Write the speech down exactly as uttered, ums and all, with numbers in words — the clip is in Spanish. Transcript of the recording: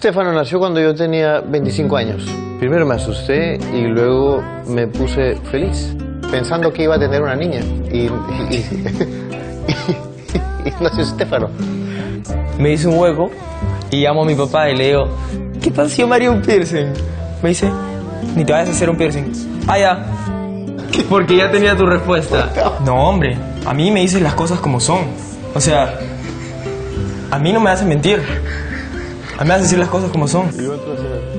Stefano nació cuando yo tenía veinticinco años. Primero me asusté y luego me puse feliz, pensando que iba a tener una niña. Y, y, y, y, y nació Stefano. Me hice un hueco y llamo a mi papá y le digo, ¿qué pasa si yo me haría un piercing? Me dice, ni te vayas a hacer un piercing. Ah, ya. Porque ya tenía tu respuesta. No, hombre, a mí me dices las cosas como son. O sea, a mí no me hace mentir. A mí me hace decir las cosas como son.